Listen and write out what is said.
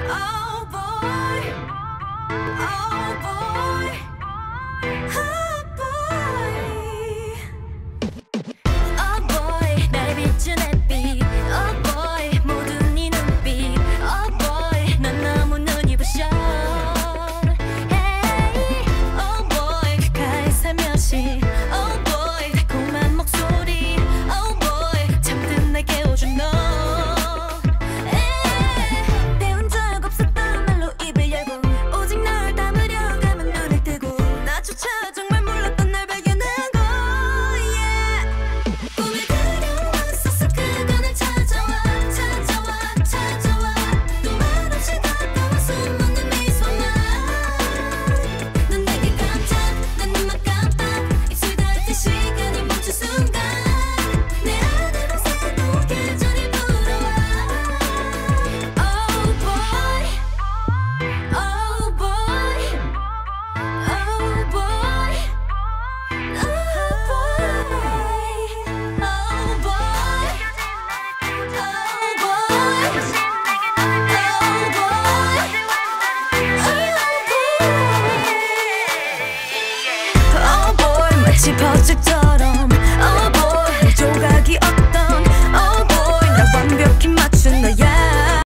Oh boy, oh boy, oh boy, oh boy, 날 비춘 햇빛. Oh boy, 모든 네 눈빛. Oh boy, 난 너무 눈이 부셔. Hey, oh boy, 가까이 살며시. Oh boy, 달콤한 목소리. Oh boy, 잠든 날 깨워준 너. 배운 적 없었던 말로 입을 열고 오직 널 담으려 가면 눈을 뜨고 나조차 정말 몰랐던 날 발견한 거. Yeah. 꿈에 그려왔었어. 그거는 찾아와 찾아와 찾아와. 또 말없이 다가와 숨어는 미소만. 넌 내게 깜짝 난 눈만 깜빡 입술 닿을 때 시간이 멈춘 순간 내 안에만 새로운 계절이 불어와. Oh boy, oh boy, oh boy, oh boy, oh boy, oh boy, 마치 퍼즐처럼. Oh boy, 조각